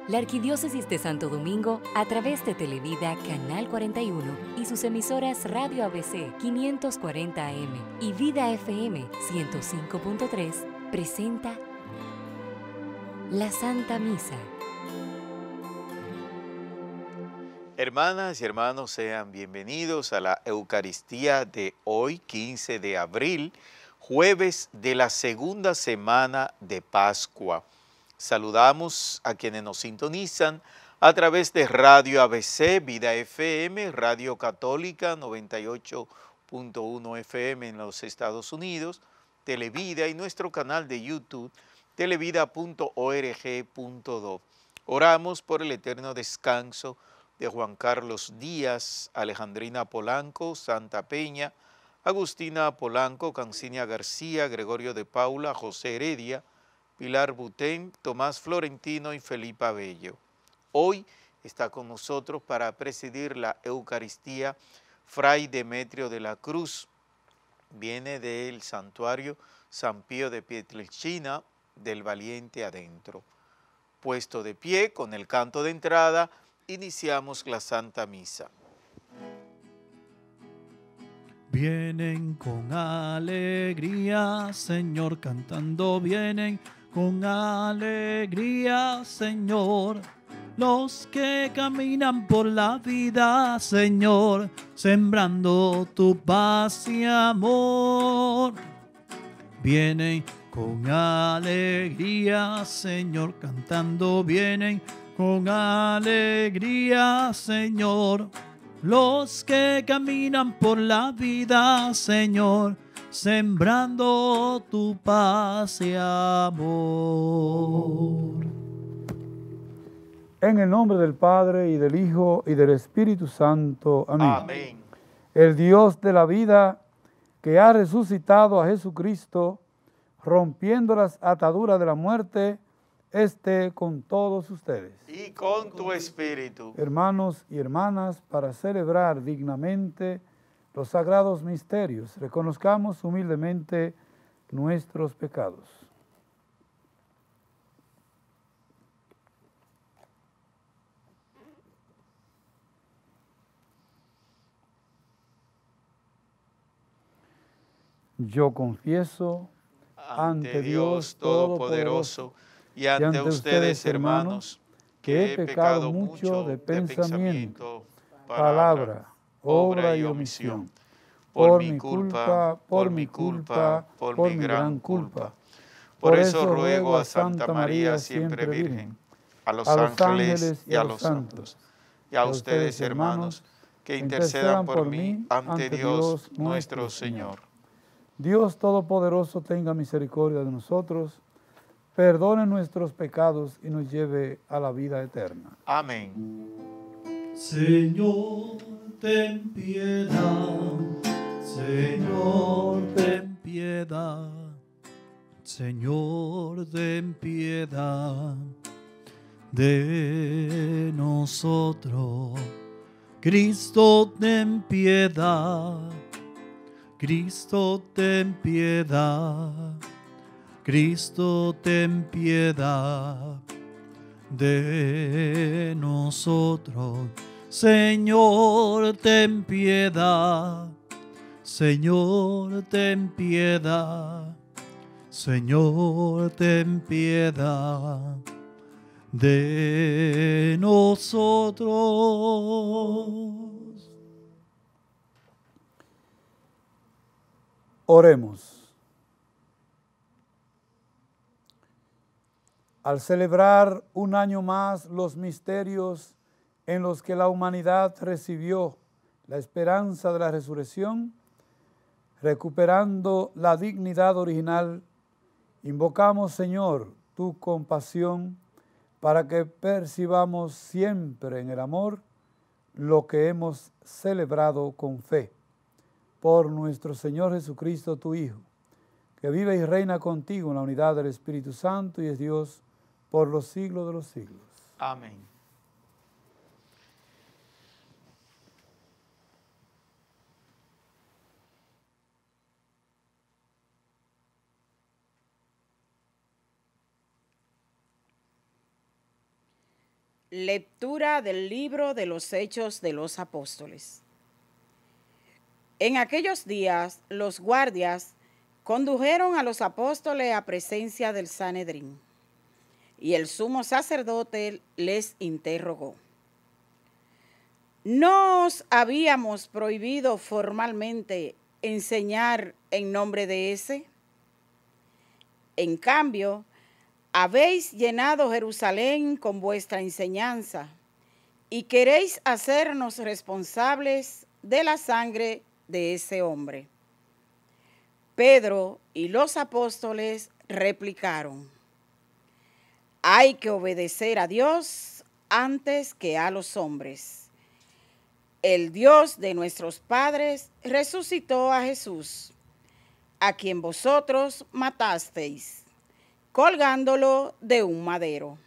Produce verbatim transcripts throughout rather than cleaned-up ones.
La Arquidiócesis de Santo Domingo, a través de Televida Canal cuarenta y uno y sus emisoras Radio A B C quinientos cuarenta A M y Vida F M ciento cinco punto tres, presenta la Santa Misa. Hermanas y hermanos, sean bienvenidos a la Eucaristía de hoy, quince de abril, jueves de la segunda semana de Pascua. Saludamos a quienes nos sintonizan a través de Radio A B C, Vida F M, Radio Católica noventa y ocho punto uno F M en los Estados Unidos, Televida y nuestro canal de YouTube, televida punto org punto do. Oramos por el eterno descanso de Juan Carlos Díaz, Alejandrina Polanco, Santa Peña, Agustina Polanco, Cancinia García, Gregorio de Paula, José Heredia, Pilar Butén, Tomás Florentino y Felipa Bello. Hoy está con nosotros para presidir la Eucaristía Fray Demetrio de la Cruz. Viene del santuario San Pío de Pietrelcina, del Valiente Adentro. Puesto de pie con el canto de entrada, iniciamos la Santa Misa. Vienen con alegría, Señor, cantando, vienen con alegría, Señor, los que caminan por la vida, Señor, sembrando tu paz y amor. Vienen con alegría, Señor, cantando, vienen con alegría, Señor, los que caminan por la vida, Señor, sembrando tu paz y amor. En el nombre del Padre, y del Hijo, y del Espíritu Santo. Amén. Amén. El Dios de la vida, que ha resucitado a Jesucristo, rompiendo las ataduras de la muerte, esté con todos ustedes. Y con tu espíritu. Hermanos y hermanas, para celebrar dignamente los sagrados misterios, reconozcamos humildemente nuestros pecados. Yo confieso Ante Dios Todopoderoso y ante ustedes, hermanos, que he pecado mucho de pensamiento, palabra, obra y omisión. Por mi culpa, por mi culpa, por mi gran culpa. Por eso ruego a Santa María, siempre Virgen, a los ángeles y a los santos, y a ustedes, hermanos, que intercedan por mí ante Dios nuestro Señor. Dios Todopoderoso tenga misericordia de nosotros, perdone nuestros pecados y nos lleve a la vida eterna. Amén. Señor, ten piedad, Señor, ten piedad, Señor, ten piedad de nosotros. Cristo, ten piedad. Cristo, ten piedad, Cristo, ten piedad de nosotros. Señor, ten piedad, Señor, ten piedad, Señor, ten piedad de nosotros. Oremos. Al celebrar un año más los misterios en los que la humanidad recibió la esperanza de la resurrección, recuperando la dignidad original, invocamos, Señor, tu compasión para que percibamos siempre en el amor lo que hemos celebrado con fe. Por nuestro Señor Jesucristo, tu Hijo, que vive y reina contigo en la unidad del Espíritu Santo y es Dios por los siglos de los siglos. Amén. Lectura del libro de los Hechos de los Apóstoles. En aquellos días, los guardias condujeron a los apóstoles a presencia del Sanedrín, y el sumo sacerdote les interrogó: ¿no os habíamos prohibido formalmente enseñar en nombre de ese? En cambio, habéis llenado Jerusalén con vuestra enseñanza y queréis hacernos responsables de la sangre de ese hombre. Pedro y los apóstoles replicaron: hay que obedecer a Dios antes que a los hombres. El Dios de nuestros padres resucitó a Jesús, a quien vosotros matasteis, colgándolo de un madero.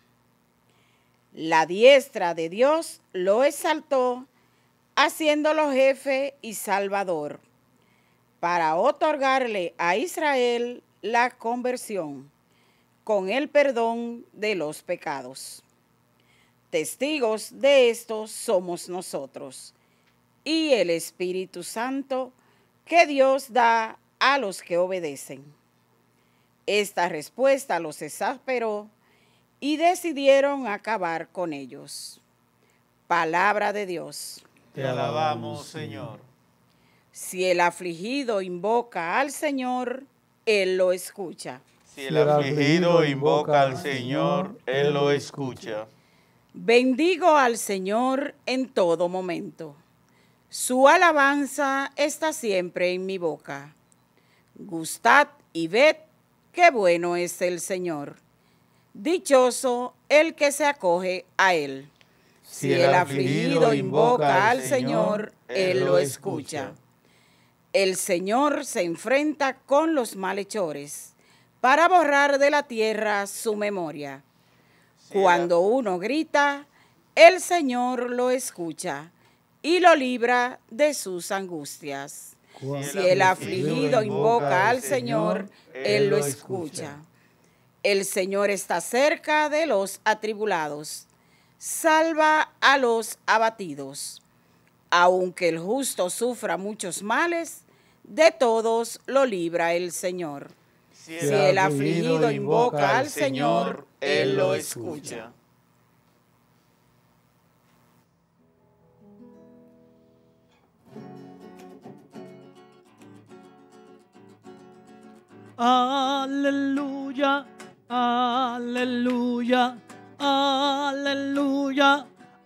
La diestra de Dios lo exaltó, haciéndolo jefe y salvador, para otorgarle a Israel la conversión, con el perdón de los pecados. Testigos de esto somos nosotros, y el Espíritu Santo que Dios da a los que obedecen. Esta respuesta los exasperó y decidieron acabar con ellos. Palabra de Dios. Te alabamos, Señor. Si el afligido invoca al Señor, Él lo escucha. Si el afligido invoca al Señor, Él lo escucha. Bendigo al Señor en todo momento. Su alabanza está siempre en mi boca. Gustad y ved qué bueno es el Señor. Dichoso el que se acoge a Él. Si el afligido invoca al Señor, Él lo escucha. El Señor se enfrenta con los malhechores para borrar de la tierra su memoria. Cuando uno grita, el Señor lo escucha y lo libra de sus angustias. Si el afligido invoca al Señor, Él lo escucha. El Señor está cerca de los atribulados, salva a los abatidos. Aunque el justo sufra muchos males, de todos lo libra el Señor. Si el afligido invoca al Señor, Él lo escucha. Aleluya, aleluya, aleluya,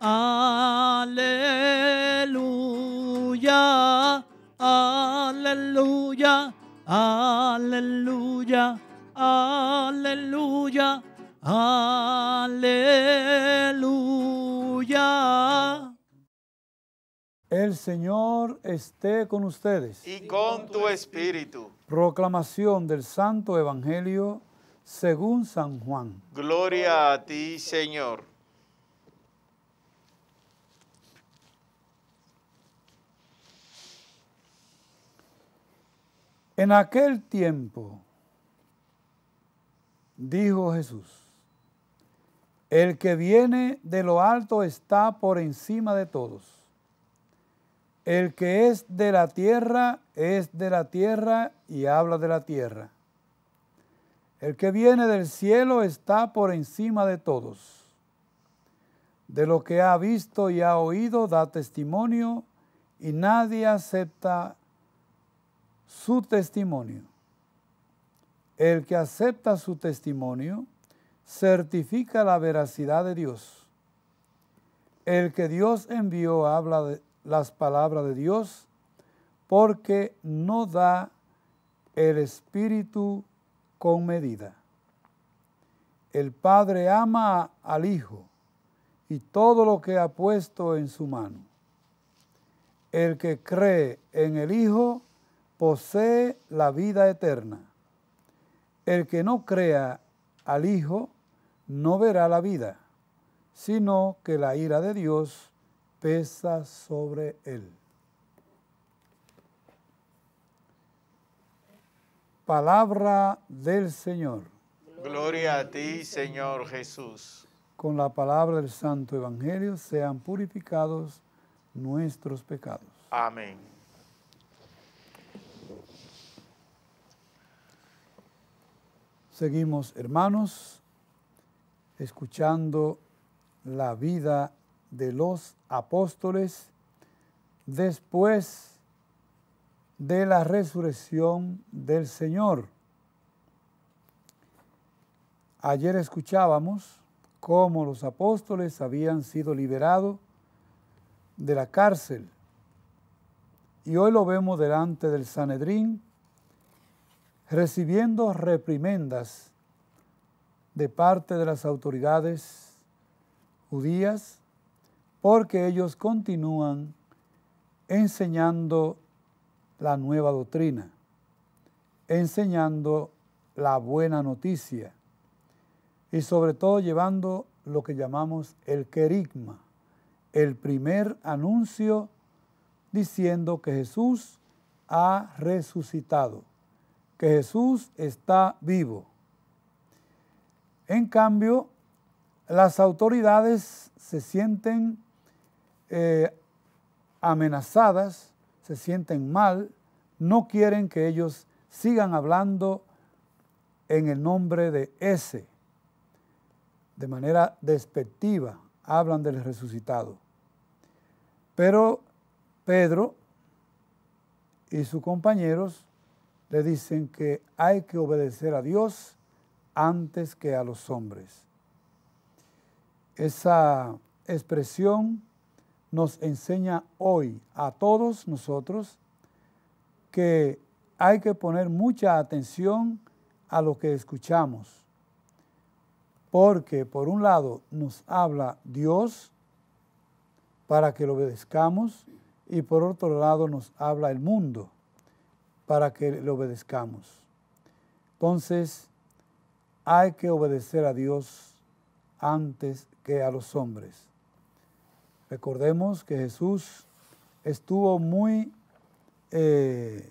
aleluya, aleluya, aleluya, aleluya, aleluya. El Señor esté con ustedes. Y con tu espíritu. Proclamación del Santo Evangelio según San Juan. Gloria a ti, Señor. En aquel tiempo, dijo Jesús: el que viene de lo alto está por encima de todos. El que es de la tierra es de la tierra y habla de la tierra. El que viene del cielo está por encima de todos. De lo que ha visto y ha oído da testimonio, y nadie acepta su testimonio. El que acepta su testimonio certifica la veracidad de Dios. El que Dios envió habla de las palabras de Dios, porque no da el Espíritu con medida. El Padre ama al Hijo y todo lo que ha puesto en su mano. El que cree en el Hijo posee la vida eterna. El que no crea al Hijo no verá la vida, sino que la ira de Dios pesa sobre él. Palabra del Señor. Gloria a ti, Señor Jesús. con la palabra del Santo Evangelio sean purificados nuestros pecados. Amén. Seguimos, hermanos, escuchando la vida de los apóstoles después de la resurrección del Señor. Ayer escuchábamos cómo los apóstoles habían sido liberados de la cárcel y hoy lo vemos delante del Sanedrín recibiendo reprimendas de parte de las autoridades judías porque ellos continúan enseñando la nueva doctrina, enseñando la buena noticia y sobre todo llevando lo que llamamos el querigma, el primer anuncio diciendo que Jesús ha resucitado, que Jesús está vivo. En cambio, las autoridades se sienten eh, amenazadas, se sienten mal, no quieren que ellos sigan hablando en el nombre de ese, de manera despectiva, hablan del resucitado. Pero Pedro y sus compañeros le dicen que hay que obedecer a Dios antes que a los hombres. Esa expresión nos enseña hoy a todos nosotros que hay que poner mucha atención a lo que escuchamos, porque por un lado nos habla Dios para que lo obedezcamos y por otro lado nos habla el mundo para que le obedezcamos. Entonces, hay que obedecer a Dios antes que a los hombres. Recordemos que Jesús estuvo muy eh,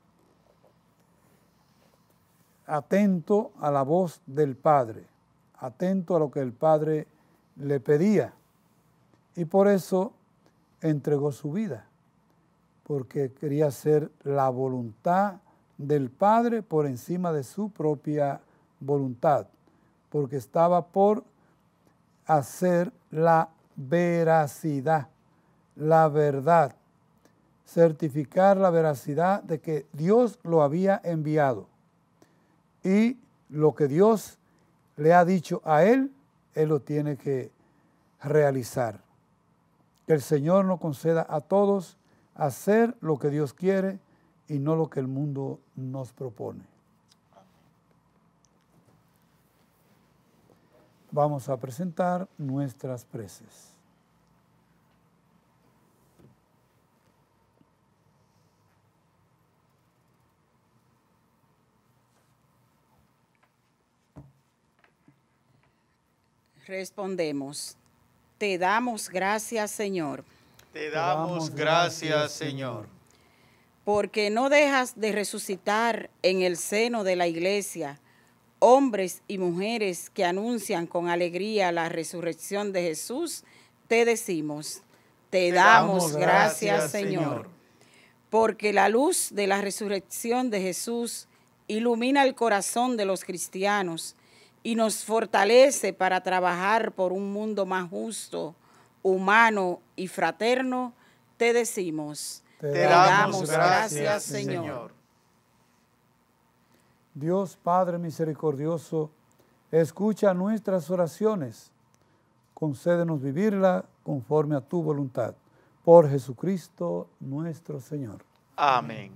atento a la voz del Padre, atento a lo que el Padre le pedía, y por eso entregó su vida, porque quería hacer la voluntad del Padre por encima de su propia voluntad, porque estaba por hacer la veracidad, la verdad, certificar la veracidad de que Dios lo había enviado y lo que Dios le ha dicho a él, él lo tiene que realizar. Que el Señor nos conceda a todos hacer lo que Dios quiere y no lo que el mundo nos propone. Vamos a presentar nuestras preces. Respondemos, te damos gracias, Señor. Te damos gracias, Señor. Porque no dejas de resucitar en el seno de la iglesia hombres y mujeres que anuncian con alegría la resurrección de Jesús. Te decimos, te, te damos, damos gracias, gracias Señor. Señor. Porque la luz de la resurrección de Jesús ilumina el corazón de los cristianos y nos fortalece para trabajar por un mundo más justo, humano y fraterno. Te decimos, te, te damos gracias, gracias Señor. Señor. Dios Padre misericordioso, escucha nuestras oraciones, concédenos vivirla conforme a tu voluntad. Por Jesucristo nuestro Señor. Amén.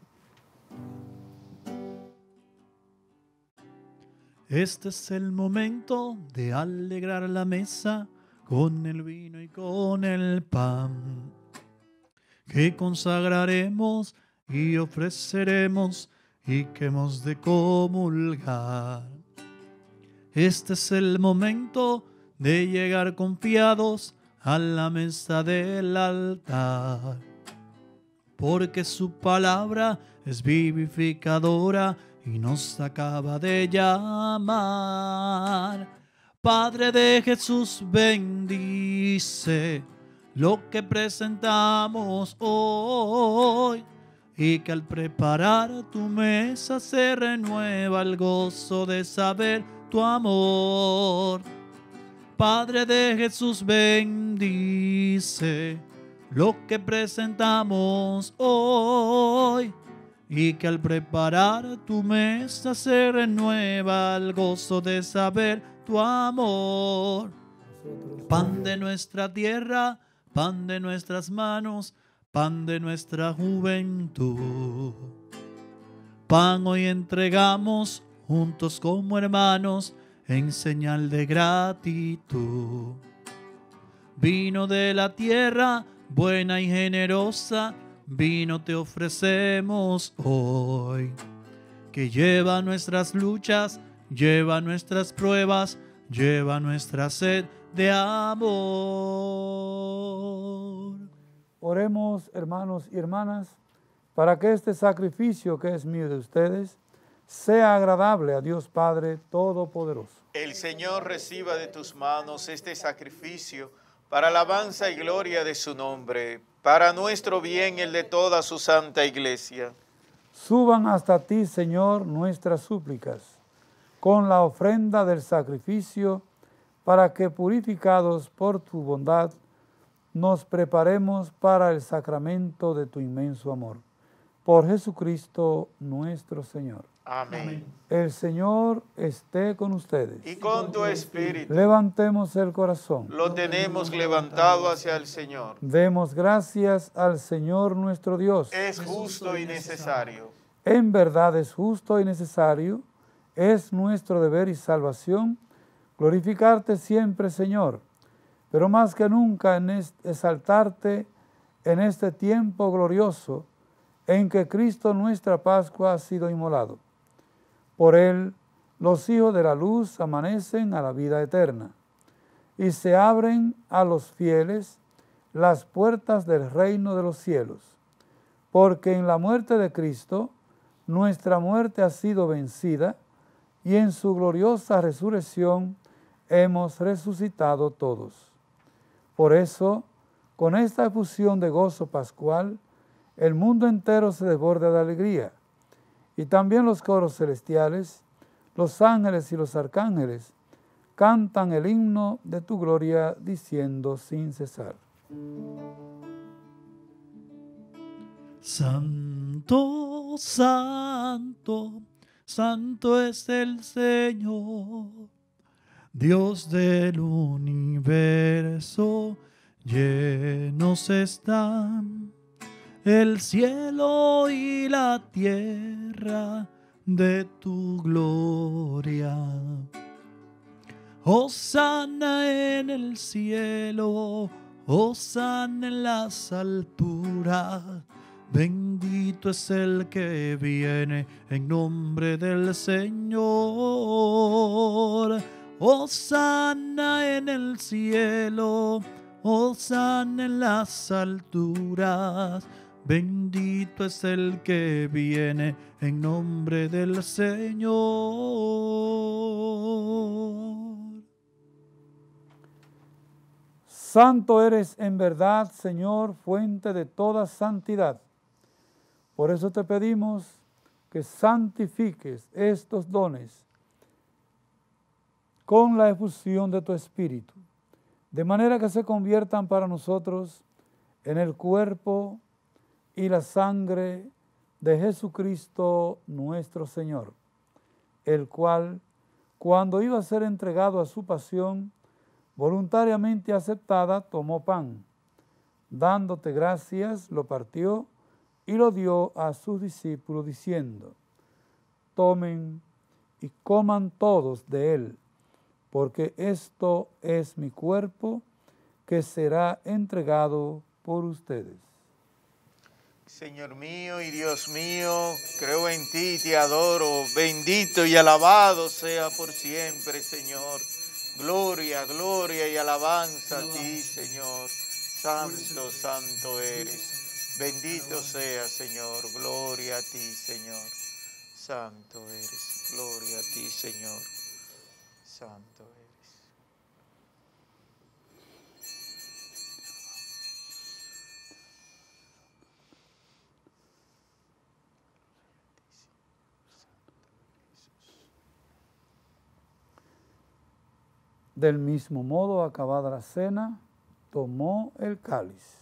Este es el momento de alegrar la mesa con el vino y con el pan, que consagraremos y ofreceremos y que hemos de comulgar. Este es el momento de llegar confiados a la mesa del altar, porque su palabra es vivificadora y nos acaba de llamar Padre de Jesús, bendice lo que presentamos hoy, y que al preparar tu mesa se renueva el gozo de saber tu amor. Padre de Jesús, bendice lo que presentamos hoy, y que al preparar tu mesa se renueva el gozo de saber tu amor. Pan de nuestra tierra, pan de nuestras manos, pan de nuestra juventud. Pan hoy entregamos juntos como hermanos en señal de gratitud. Vino de la tierra, buena y generosa, vino te ofrecemos hoy, que lleva nuestras luchas, lleva nuestras pruebas, lleva nuestra sed de amor. Oremos, hermanos y hermanas, para que este sacrificio que es mío de ustedes sea agradable a Dios Padre Todopoderoso. El Señor reciba de tus manos este sacrificio para alabanza y gloria de su nombre, para nuestro bien y el de toda su santa iglesia. Suban hasta ti, Señor, nuestras súplicas, con la ofrenda del sacrificio, para que, purificados por tu bondad, nos preparemos para el sacramento de tu inmenso amor. Por Jesucristo nuestro Señor. Amén. El Señor esté con ustedes. Y con tu espíritu. Levantemos el corazón. Lo tenemos levantado hacia el Señor. Demos gracias al Señor nuestro Dios. Es justo y necesario. En verdad es justo y necesario, es nuestro deber y salvación glorificarte siempre, Señor, pero más que nunca en exaltarte en este tiempo glorioso en que Cristo nuestra Pascua ha sido inmolado. Por él los hijos de la luz amanecen a la vida eterna y se abren a los fieles las puertas del reino de los cielos, porque en la muerte de Cristo nuestra muerte ha sido vencida y en su gloriosa resurrección hemos resucitado todos. Por eso, con esta efusión de gozo pascual, el mundo entero se desborda de alegría, y también los coros celestiales, los ángeles y los arcángeles, cantan el himno de tu gloria, diciendo sin cesar: Santo, santo, santo es el Señor, Dios del universo. Llenos están el cielo y la tierra de tu gloria. Hosana en el cielo, hosana en las alturas. Bendito es el que viene en nombre del Señor. Hosana en el cielo, hosana en las alturas. Bendito es el que viene en nombre del Señor. Santo eres en verdad, Señor, fuente de toda santidad. Por eso te pedimos que santifiques estos dones con la efusión de tu Espíritu, de manera que se conviertan para nosotros en el cuerpo y la sangre de Jesucristo nuestro Señor, el cual, cuando iba a ser entregado a su pasión, voluntariamente aceptada, tomó pan, dándote gracias, lo partió y lo dio a sus discípulos, diciendo: tomen y coman todos de él, porque esto es mi cuerpo que será entregado por ustedes. Señor mío y Dios mío, creo en ti y te adoro. Bendito y alabado sea por siempre, Señor. Gloria, gloria y alabanza a ti, Señor. Santo, santo eres. Bendito sea, Señor. Gloria a ti, Señor. Santo eres. Gloria a ti, Señor. Santo eres. Del mismo modo, acabada la cena, tomó el cáliz.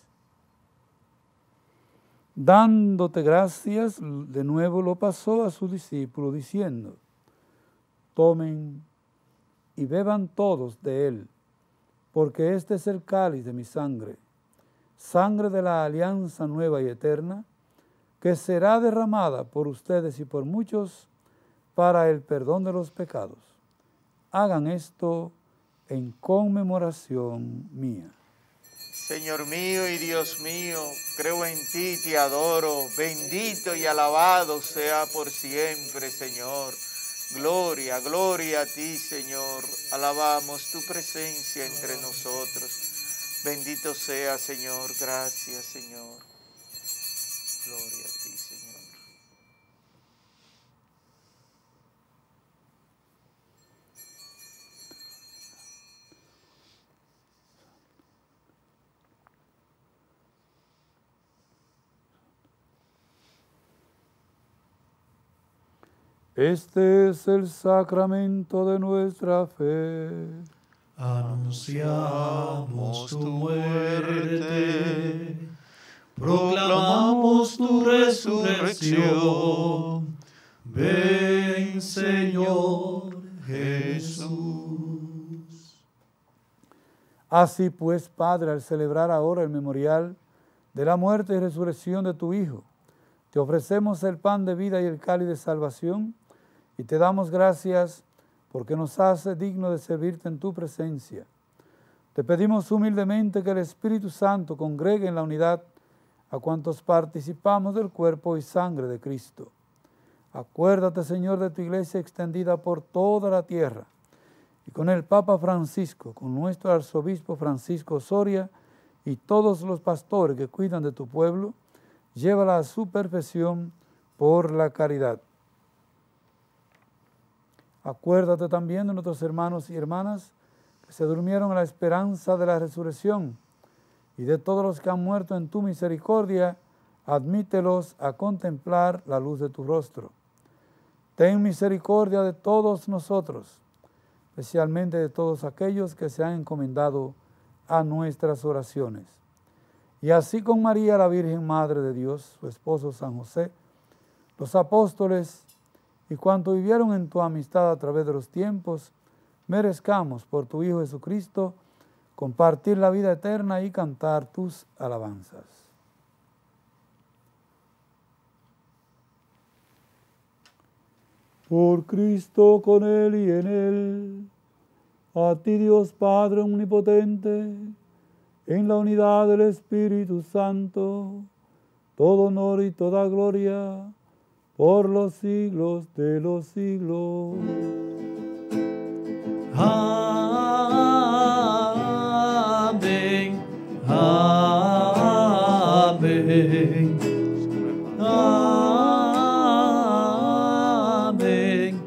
Dándote gracias, de nuevo lo pasó a sus discípulos, diciendo, tomen y beban todos de él, porque este es el cáliz de mi sangre, sangre de la alianza nueva y eterna, que será derramada por ustedes y por muchos para el perdón de los pecados. Hagan esto en conmemoración mía. Señor mío y Dios mío, creo en ti, te adoro, bendito y alabado sea por siempre, Señor. Gloria, gloria a ti, Señor. Alabamos tu presencia entre nosotros. Bendito sea, Señor. Gracias, Señor. Gloria a ti, Señor. Este es el sacramento de nuestra fe. Anunciamos tu muerte, proclamamos tu resurrección. Ven, Señor Jesús. Así pues, Padre, al celebrar ahora el memorial de la muerte y resurrección de tu Hijo, te ofrecemos el pan de vida y el cáliz de salvación, y te damos gracias porque nos hace digno de servirte en tu presencia. Te pedimos humildemente que el Espíritu Santo congregue en la unidad a cuantos participamos del cuerpo y sangre de Cristo. Acuérdate, Señor, de tu iglesia extendida por toda la tierra, y con el Papa Francisco, con nuestro arzobispo Francisco Soria y todos los pastores que cuidan de tu pueblo, llévala a su perfección por la caridad. Acuérdate también de nuestros hermanos y hermanas que se durmieron en la esperanza de la resurrección, y de todos los que han muerto en tu misericordia, admítelos a contemplar la luz de tu rostro. Ten misericordia de todos nosotros, especialmente de todos aquellos que se han encomendado a nuestras oraciones. Y así con María, la Virgen Madre de Dios, su esposo San José, los apóstoles y cuantos vivieron en tu amistad a través de los tiempos, merezcamos por tu Hijo Jesucristo compartir la vida eterna y cantar tus alabanzas. Por Cristo, con Él y en Él, a ti Dios Padre Omnipotente, en la unidad del Espíritu Santo, todo honor y toda gloria, por los siglos de los siglos. Amén. Amén. Amén.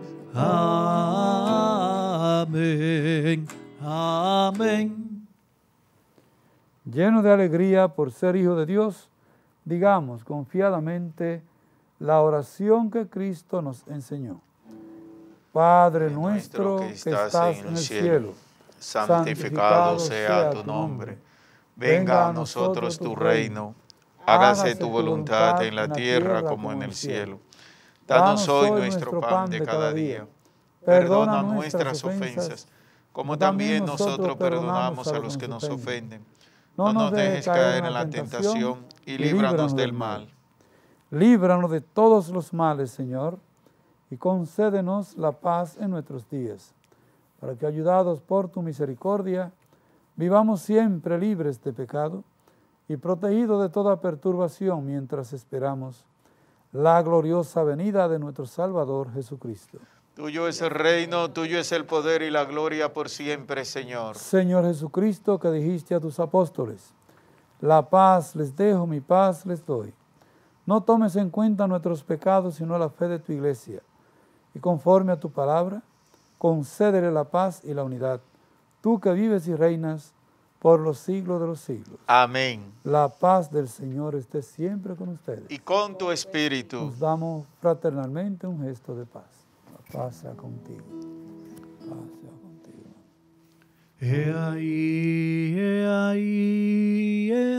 Amén. Amén. Lleno de alegría por ser hijo de Dios, digamos confiadamente la oración que Cristo nos enseñó. Padre nuestro que estás en el cielo, santificado sea tu nombre. Venga a nosotros tu reino. Hágase tu voluntad en la tierra como en el cielo. Danos hoy nuestro pan de cada día. Perdona nuestras ofensas, como también nosotros perdonamos a los que nos ofenden. No nos dejes caer en la tentación y líbranos del mal. Líbranos de todos los males, Señor, y concédenos la paz en nuestros días, para que, ayudados por tu misericordia, vivamos siempre libres de pecado y protegidos de toda perturbación mientras esperamos la gloriosa venida de nuestro Salvador Jesucristo. Tuyo es el reino, tuyo es el poder y la gloria por siempre, Señor. Señor Jesucristo, que dijiste a tus apóstoles, la paz les dejo, mi paz les doy. No tomes en cuenta nuestros pecados, sino la fe de tu iglesia. Y conforme a tu palabra, concédele la paz y la unidad. Tú que vives y reinas por los siglos de los siglos. Amén. La paz del Señor esté siempre con ustedes. Y con tu espíritu. Nos damos fraternalmente un gesto de paz. La paz sea contigo. La paz sea contigo. He ahí, he ahí, he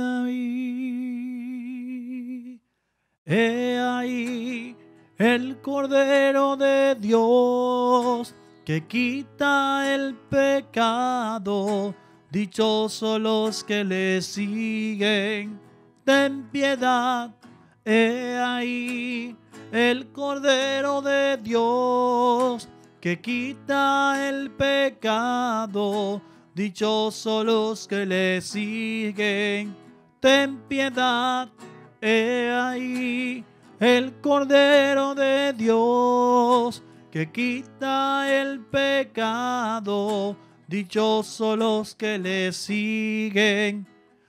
ahí, he ahí el Cordero de Dios que quita el pecado. Dichosos los que le siguen, ten piedad. He ahí el Cordero de Dios que quita el pecado. Dichosos los que le siguen, ten piedad. He ahí el Cordero de Dios que quita el pecado. Dichosos los que le siguen,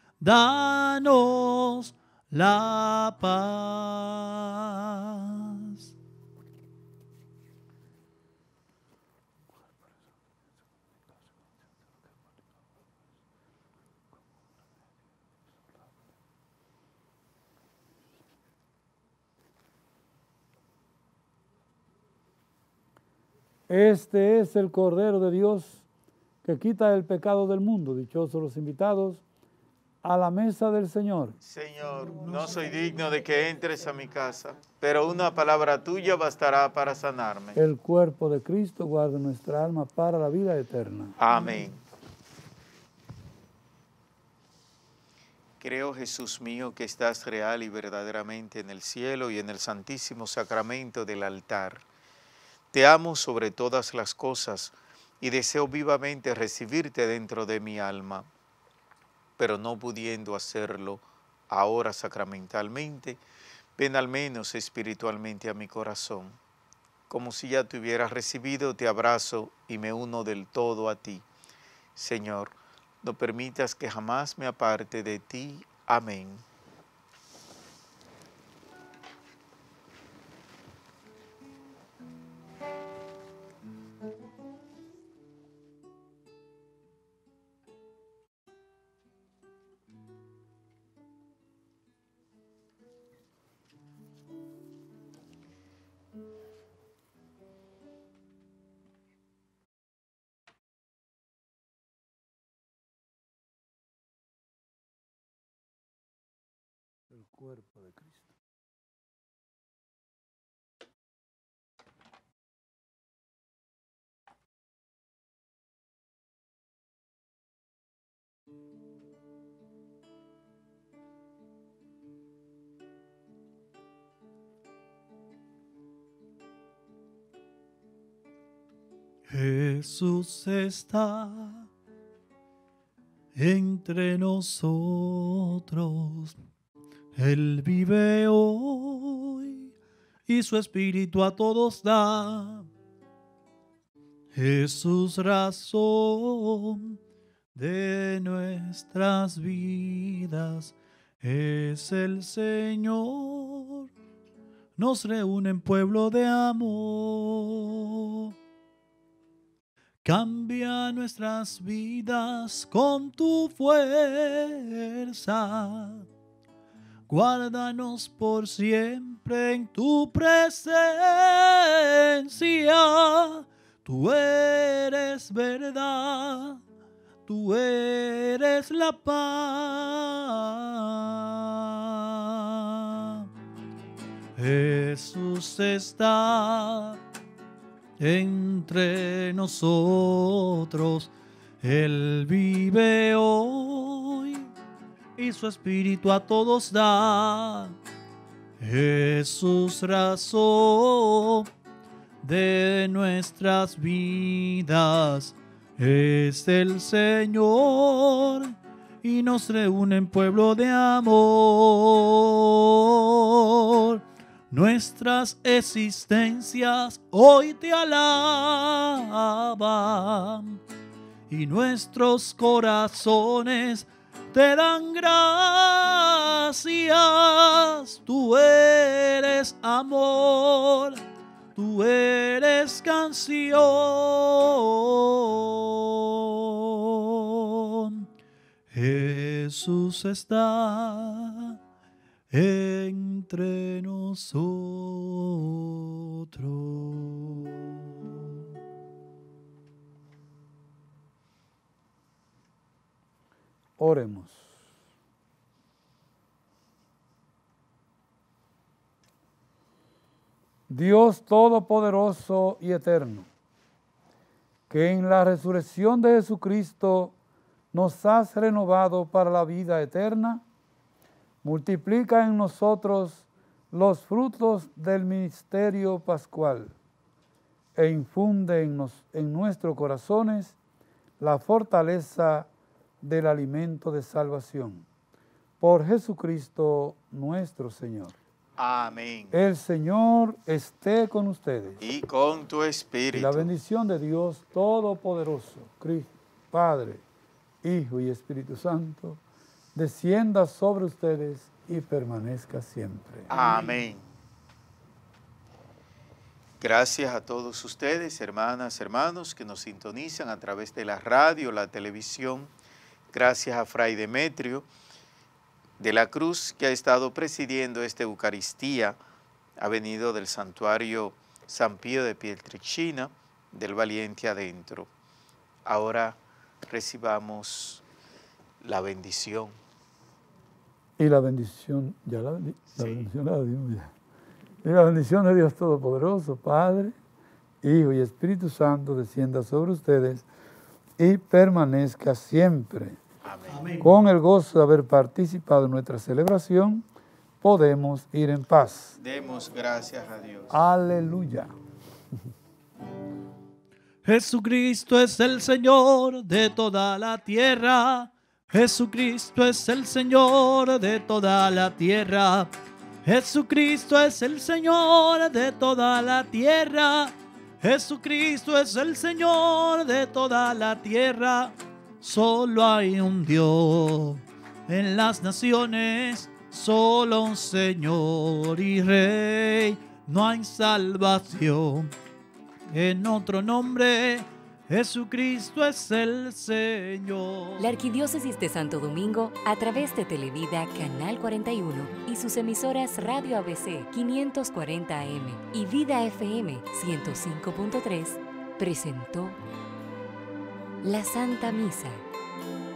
danos la paz. Este es el Cordero de Dios que quita el pecado del mundo. Dichosos los invitados a la mesa del Señor. Señor, no soy digno de que entres a mi casa, pero una palabra tuya bastará para sanarme. El cuerpo de Cristo guarda nuestra alma para la vida eterna. Amén. Creo, Jesús mío, que estás real y verdaderamente en el cielo y en el santísimo sacramento del altar. Te amo sobre todas las cosas y deseo vivamente recibirte dentro de mi alma, pero no pudiendo hacerlo ahora sacramentalmente, ven al menos espiritualmente a mi corazón. Como si ya te hubieras recibido, te abrazo y me uno del todo a ti. Señor, no permitas que jamás me aparte de ti. Amén. El cuerpo de Cristo. Jesús está entre nosotros. Él vive hoy y su espíritu a todos da. Jesús, razón de nuestras vidas, es el Señor. Nos reúne en pueblo de amor. Cambia nuestras vidas con tu fuerza. Guárdanos por siempre en tu presencia. Tú eres verdad, tú eres la paz. Jesús está entre nosotros, Él vive hoy y su espíritu a todos da. Jesús, razón de nuestras vidas, es el Señor y nos reúne en pueblo de amor. Nuestras existencias hoy te alaban y nuestros corazones te dan gracias. Tú eres amor, tú eres canción. Jesús está entre nosotros. Oremos. Dios Todopoderoso y Eterno, que en la resurrección de Jesucristo nos has renovado para la vida eterna, multiplica en nosotros los frutos del misterio pascual e infunde en, nos, en nuestros corazones la fortaleza del alimento de salvación. Por Jesucristo nuestro Señor. Amén. El Señor esté con ustedes. Y con tu Y espíritu. la bendición de Dios Todopoderoso, Cristo, Padre, Hijo y Espíritu Santo, descienda sobre ustedes y permanezca siempre. Amén. Gracias a todos ustedes, hermanas, hermanos, que nos sintonizan a través de la radio, la televisión. Gracias a Fray Demetrio de la Cruz, que ha estado presidiendo esta Eucaristía. Ha venido del santuario San Pío de Pietrelcina, del Valiente Adentro. Ahora recibamos la bendición. Y la bendición, ya la, bendi la Sí. bendición la dimos ya. Y la bendición de Dios Todopoderoso, Padre, Hijo y Espíritu Santo, descienda sobre ustedes y permanezca siempre. Amén. Amén. Con el gozo de haber participado en nuestra celebración, podemos ir en paz. Demos gracias a Dios. Aleluya. Jesucristo es el Señor de toda la tierra. Jesucristo es el Señor de toda la tierra. Jesucristo es el Señor de toda la tierra. Jesucristo es el Señor de toda la tierra. Solo hay un Dios en las naciones, solo un Señor y Rey. No hay salvación en otro nombre. Jesucristo es el Señor. La Arquidiócesis de Santo Domingo, a través de Televida Canal cuarenta y uno y sus emisoras Radio A B C quinientos cuarenta A M y Vida F M ciento cinco punto tres, presentó la Santa Misa.